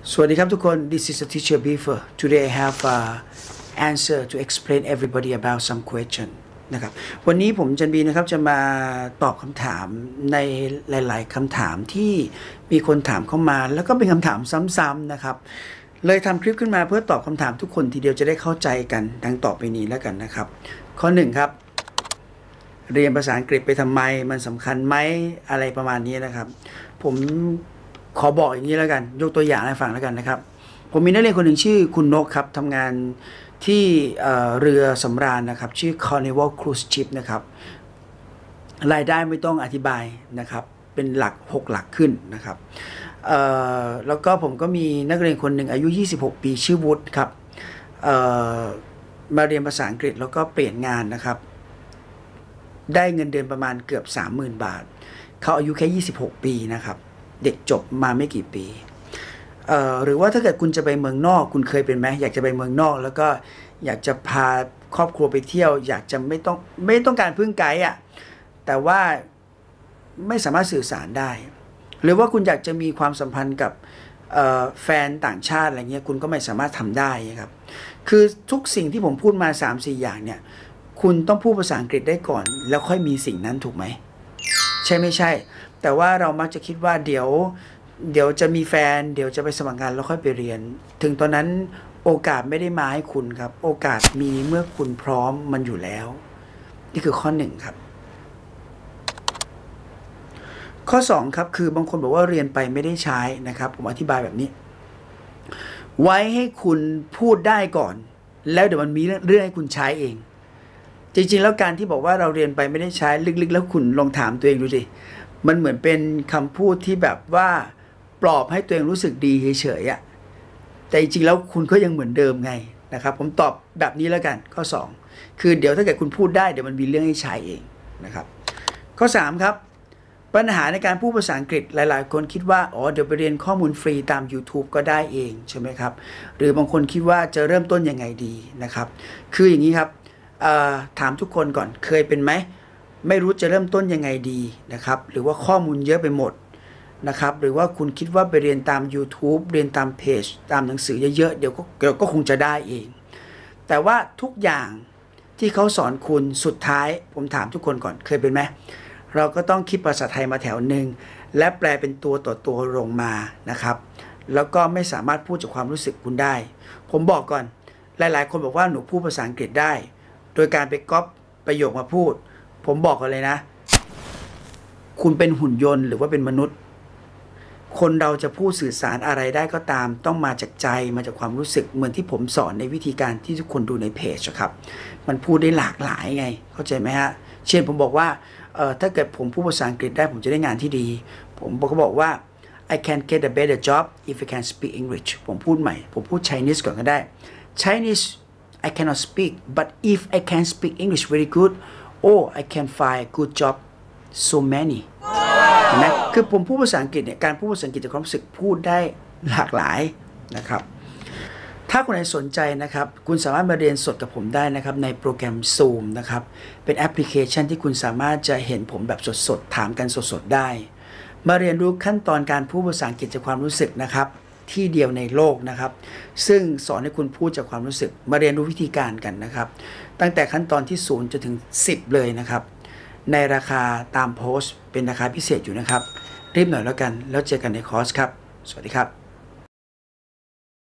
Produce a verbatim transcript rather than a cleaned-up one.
สวัสดีครับทุกคน This is a teacher Beaver. Today I have a answer to explain everybody about some question นะครับวันนี้ผมจันบีนะครับจะมาตอบคำถามในหลายๆคำถามที่มีคนถามเข้ามาแล้วก็เป็นคำถามซ้ำๆนะครับเลยทำคลิปขึ้นมาเพื่อตอบคำถามทุกคนทีเดียวจะได้เข้าใจกันดังต่อไปนี้แล้วกันนะครับข้อหนึ่งครับเรียนภาษาอังกฤษไปทำไมมันสำคัญไหมอะไรประมาณนี้นะครับผมขอบอกอย่างนี้แล้วกันยกตัวอย่างให้ฟังแล้วกันนะครับผมมีนักเรียนคนหนึ่งชื่อคุณนกครับทำงานที่เรือสำราญนะครับชื่อ Carnival Cruise Ship นะครับรายได้ไม่ต้องอธิบายนะครับเป็นหลักหกหลักขึ้นนะครับแล้วก็ผมก็มีนักเรียนคนหนึ่งอายุยี่สิบหกปีชื่อวุฒิครับมาเรียนภาษาอังกฤษแล้วก็เปลี่ยนงานนะครับได้เงินเดือนประมาณเกือบ สามหมื่น บาทเขาอายุแค่ยี่สิบหกปีนะครับเด็กจบมาไม่กี่ปีเอ่อหรือว่าถ้าเกิดคุณจะไปเมืองนอกคุณเคยเป็นไหมอยากจะไปเมืองนอกแล้วก็อยากจะพาครอบครัวไปเที่ยวอยากจะไม่ต้องไม่ต้องการพึ่งไกด์อ่ะแต่ว่าไม่สามารถสื่อสารได้หรือว่าคุณอยากจะมีความสัมพันธ์กับแฟนต่างชาติอะไรเงี้ยคุณก็ไม่สามารถทำได้ครับคือทุกสิ่งที่ผมพูดมา สามสี่ อย่างเนี่ยคุณต้องพูดภาษาอังกฤษได้ก่อนแล้วค่อยมีสิ่งนั้นถูกไหมใช่ไม่ใช่แต่ว่าเรามักจะคิดว่าเดี๋ยวเดี๋ยวจะมีแฟนเดี๋ยวจะไปสมัครงานแล้วค่อยไปเรียนถึงตอนนั้นโอกาสไม่ได้มาให้คุณครับโอกาสมีเมื่อคุณพร้อมมันอยู่แล้วนี่คือข้อหนึ่งครับข้อสองครับคือบางคนบอกว่าเรียนไปไม่ได้ใช้นะครับผมอธิบายแบบนี้ไว้ให้คุณพูดได้ก่อนแล้วเดี๋ยวมันมีเรื่องให้คุณใช้เองจริงๆแล้วการที่บอกว่าเราเรียนไปไม่ได้ใช้ลึกๆแล้วคุณลองถามตัวเองดูสิมันเหมือนเป็นคำพูดที่แบบว่าปลอบให้ตัวเองรู้สึกดีเฉยๆอะแต่จริงๆแล้วคุณก็ยังเหมือนเดิมไงนะครับผมตอบแบบนี้แล้วกันข้อสองคือเดี๋ยวถ้าเกิดคุณพูดได้เดี๋ยวมันมีเรื่องให้ใช้เองนะครับข้อสามครับปัญหาในการพูดภาษาอังกฤษหลายๆคนคิดว่าอ๋อเดี๋ยวไปเรียนข้อมูลฟรีตาม YouTube ก็ได้เองใช่ไหมครับหรือบางคนคิดว่าจะเริ่มต้นยังไงดีนะครับคืออย่างนี้ครับถามทุกคนก่อนเคยเป็นไหมไม่รู้จะเริ่มต้นยังไงดีนะครับหรือว่าข้อมูลเยอะไปหมดนะครับหรือว่าคุณคิดว่าไปเรียนตาม YouTube เรียนตามเพจตามหนังสือเยอะๆเดี๋ยวก็เดี๋ยวก็คงจะได้เองแต่ว่าทุกอย่างที่เขาสอนคุณสุดท้ายผมถามทุกคนก่อนเคยเป็นไหมเราก็ต้องคิดภาษาไทยมาแถวหนึ่งและแปลเป็นตัวต่อตัวลงมานะครับแล้วก็ไม่สามารถพูดจากความรู้สึกคุณได้ผมบอกก่อนหลายๆคนบอกว่าหนูพูดภาษาอังกฤษได้โดยการไปก๊อปประโยคมาพูดผมบอกกันเลยนะคุณเป็นหุ่นยนต์หรือว่าเป็นมนุษย์คนเราจะพูดสื่อสารอะไรได้ก็ตามต้องมาจากใจมาจากความรู้สึกเหมือนที่ผมสอนในวิธีการที่ทุกคนดูในเพจครับมันพูดได้หลากหลายไงเข้าใจไหมฮะเช่นผมบอกว่าเอ่อถ้าเกิดผมพูดภาษาอังกฤษได้ผมจะได้งานที่ดีผมก็บอกว่า I can get a better job if I can speak English ผมพูดใหม่ผมพูด Chinese ก่อนก็ได้ Chinese I cannot speak but if I can speak English very good oh I can find a good job so many เห็นไหมคือผมพูดภาษาอังกฤษเนี่ยการพูดภาษาอังกฤษจากความรู้สึกพูดได้หลากหลายนะครับถ้าคนไหนสนใจนะครับคุณสามารถมาเรียนสดกับผมได้นะครับในโปรแกรม Zoom นะครับเป็นแอปพลิเคชันที่คุณสามารถจะเห็นผมแบบสดๆถามกันสดๆได้มาเรียนรู้ขั้นตอนการพูดภาษาอังกฤษจากความรู้สึกนะครับที่เดียวในโลกนะครับซึ่งสอนให้คุณพูดจากความรู้สึกมาเรียนรู้วิธีการกันนะครับตั้งแต่ขั้นตอนที่ศูนย์จนถึงสิบเลยนะครับในราคาตามโพสต์เป็นราคาพิเศษอยู่นะครับรีบหน่อยแล้วกันแล้วเจอกันในคอร์สครับสวัสดีครับ